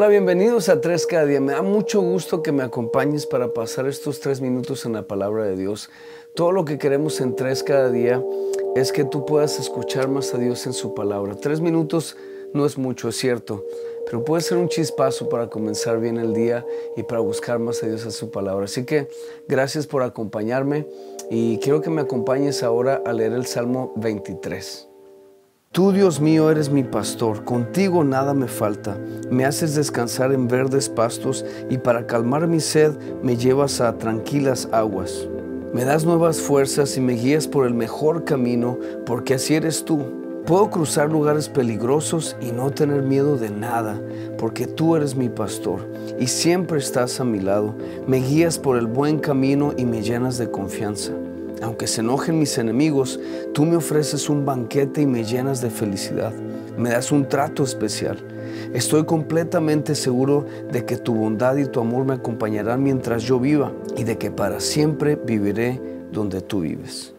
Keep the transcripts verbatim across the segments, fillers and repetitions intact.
Hola, bienvenidos a Tres Cada Día. Me da mucho gusto que me acompañes para pasar estos tres minutos en la palabra de Dios. Todo lo que queremos en Tres Cada Día es que tú puedas escuchar más a Dios en su palabra. Tres minutos no es mucho, es cierto, pero puede ser un chispazo para comenzar bien el día y para buscar más a Dios en su palabra. Así que gracias por acompañarme y quiero que me acompañes ahora a leer el Salmo veintitrés. Tú, Dios mío, eres mi pastor, contigo nada me falta. Me haces descansar en verdes pastos y para calmar mi sed me llevas a tranquilas aguas. Me das nuevas fuerzas y me guías por el mejor camino, porque así eres tú. Puedo cruzar lugares peligrosos y no tener miedo de nada, porque tú eres mi pastor y siempre estás a mi lado. Me guías por el buen camino y me llenas de confianza. Aunque se enojen mis enemigos, tú me ofreces un banquete y me llenas de felicidad. Me das un trato especial. Estoy completamente seguro de que tu bondad y tu amor me acompañarán mientras yo viva y de que para siempre viviré donde tú vives.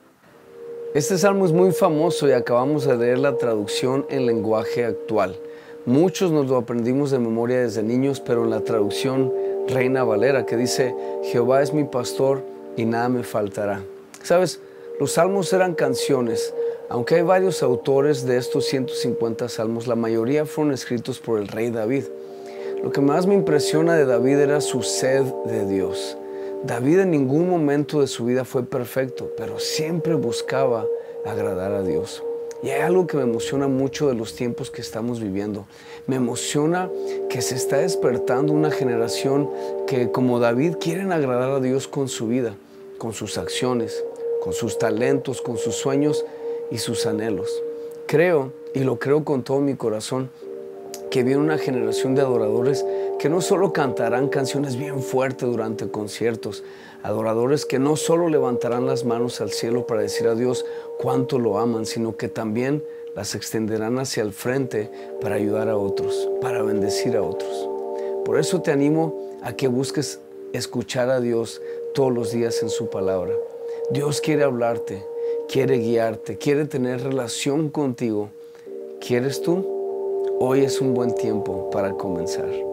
Este salmo es muy famoso y acabamos de leer la traducción en lenguaje actual. Muchos nos lo aprendimos de memoria desde niños, pero en la traducción Reina Valera, que dice: Jehová es mi pastor y nada me faltará. Sabes, los salmos eran canciones. Aunque hay varios autores de estos ciento cincuenta salmos, la mayoría fueron escritos por el rey David. Lo que más me impresiona de David era su sed de Dios. David en ningún momento de su vida fue perfecto, pero siempre buscaba agradar a Dios. Y hay algo que me emociona mucho de los tiempos que estamos viviendo. Me emociona que se está despertando una generación que, como David, quieren agradar a Dios con su vida, con sus acciones, con sus talentos, con sus sueños y sus anhelos. Creo, y lo creo con todo mi corazón, que viene una generación de adoradores que no solo cantarán canciones bien fuertes durante conciertos, adoradores que no solo levantarán las manos al cielo para decir a Dios cuánto lo aman, sino que también las extenderán hacia el frente para ayudar a otros, para bendecir a otros. Por eso te animo a que busques escuchar a Dios todos los días en su palabra. Dios quiere hablarte, quiere guiarte, quiere tener relación contigo. ¿Quieres tú? Hoy es un buen tiempo para comenzar.